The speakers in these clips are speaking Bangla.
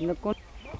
কোন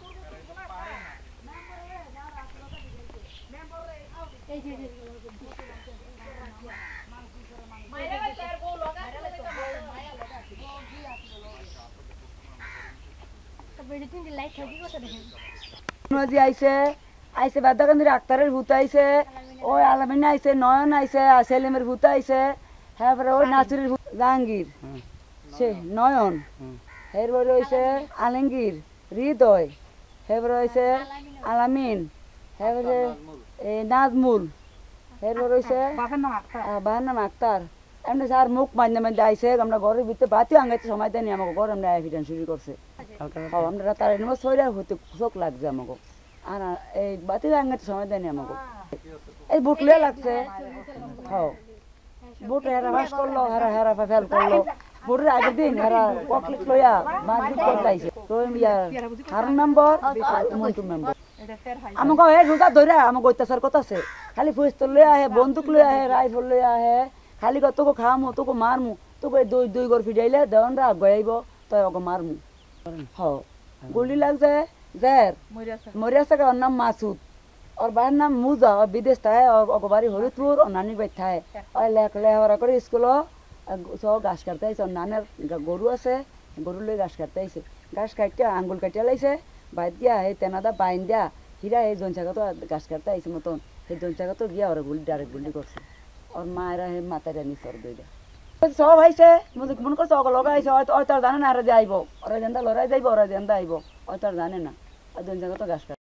আইছে আইছে বাদাকান্দির আক্তারের ভূত আইছে, ওই আলামিন আইছে, নয়ন আইছে, সেলিমের ভূত আইছে, হ্যাঁ ওই নাসিরের ভূত জাহাঙ্গীর, সে নয়ন, এরপরে হইছে আলমগীর, হৃদয়, এরপরে হইছে আলামিন, এরপরে নাজমুল, এরপরে হইছে বাহার নাম আক্তার। এমনি স্যার মুখ মাঝে মাঝে আইসে, আমরা ঘরের ভিতরে বাতিও আঙ্গাইতে সময় দেয়নি আমাকে, ঘর আমরা এভিডেন্স শুরু করছে। আমরা তার এনে সইরা হতে চোখ লাগছে আমাকে, আর এই বাতিও আঙ্গাইতে সময় দেয়নি আমাকে। এই বুট লিয়ে লাগছে, হ্যাঁ বুট হেরা বাস করলো, হেরা হেরা ফেল করলো। বুটের আগের দিন হেরা পকলিট লইয়া মারপিট করতে আইছে। তো হারুন মেম্বার, মন্টু মেম্বার আমাকে হে রোজা ধরে আমাকে অত্যাচার করতেছে, খালি পিস্তল লইয়া আহে, বন্দুক লইয়া আহে, রাইফল লইয়া আহে, খালি তোকে খামু, তোকে মারমু, তোকে দুই গড় ফিরাইলে দেওয়ানরা আগাইব, তাই ওকে মারমু। হ গুলি লাগছে জের মরিয়াছে, ওর নাম মাসুদ, ওর বাড়ির নাম মুজা, ওর বিদেশ থাকে, ওর বাড়ি হরিদপুর, ওর নানির বাড়ি থাকে। ওই লেখাপড়া করে স্কুলও সব ঘাস কাটতে আইছে, ওর নানের গরু আছে, গরু লই ঘাস কাটতে আইছে, ঘাস কাটিয়া আঙ্গুল কাটিয়া লাইছে, বাইর দিয়া এই তেনাদা বাইন দিয়া হিরা এই জনসাগত ঘাস কাটতে আইছে মতন, সেই জনসাগত গিয়া ওরা গুলি ডাইরেক্ট গুলি করছে। ওর মায়েরা হে মাথায় রানি সর দইরা সব আইছে, মনে করছে ওকে লগা আইছে, ওই তার জানে না, আর যে আইব ওরা যেন্দা লড়াই যাইব, ওরা যেন্দা আইব, ওই তার জানে না, আর জনসাগত ঘাস কাটে।